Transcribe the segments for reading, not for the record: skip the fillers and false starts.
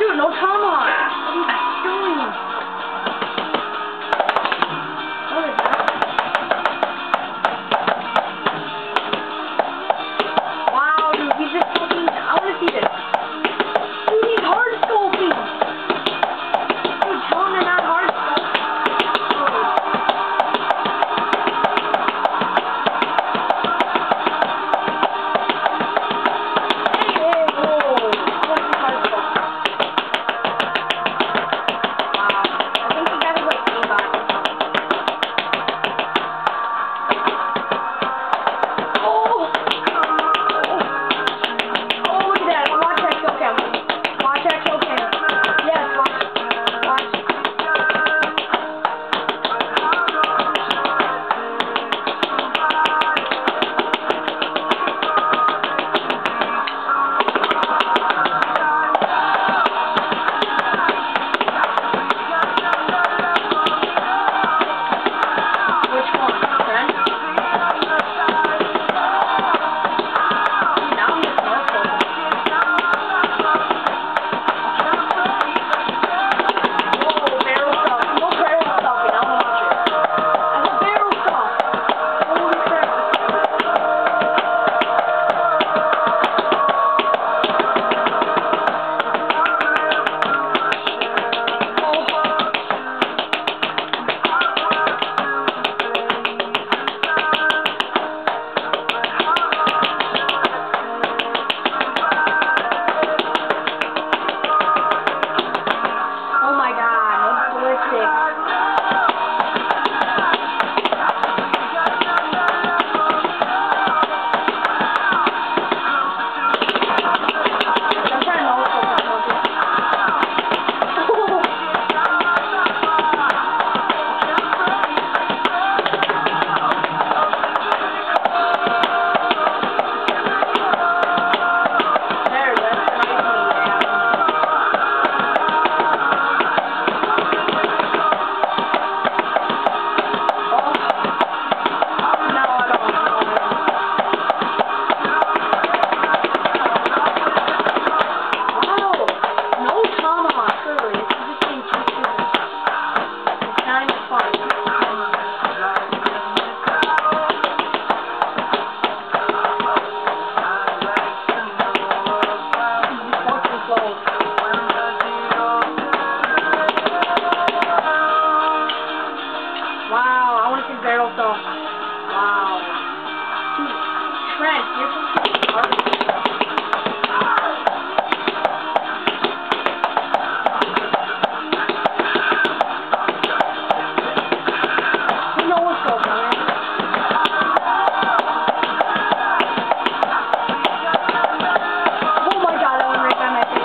Dude, no tomahawk. What are you doing? What is that? Wow, dude, he's just fucking. I want to see this. Dude, he's hard scoping. Dude, tell him to not hard scope. Barrel saw. Wow. Trent, you're fucking hard. You know what's going on. Oh my god, I went right by my face.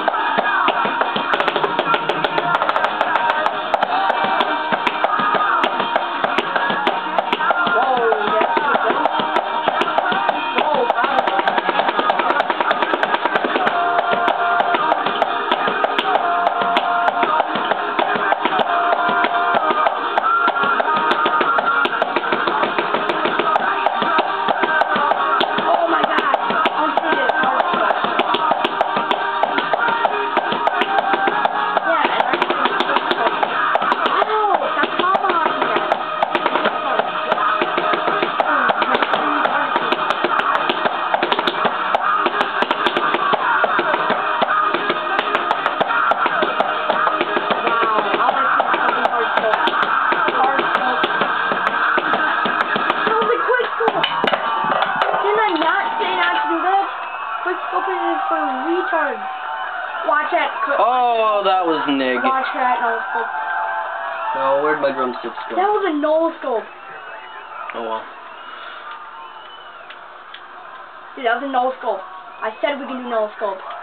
For retards. Watch that. Oh, that was Nig. Watch that no scope. Oh, where'd my drumsticks go? That was a no scope. Oh well. Dude, that was a no scope. I said we can do no scope.